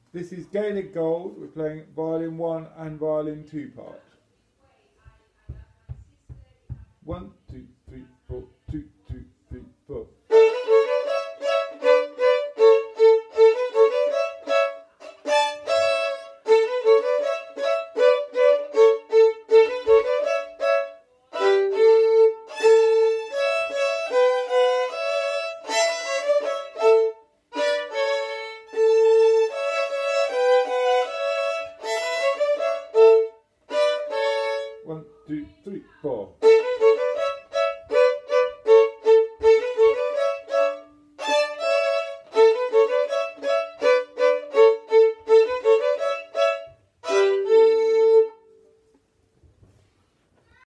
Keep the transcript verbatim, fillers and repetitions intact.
This is Gaelic Gold. We're playing violin one and violin two part. One, two, three, four, two, two, three, four. One, two, three, four.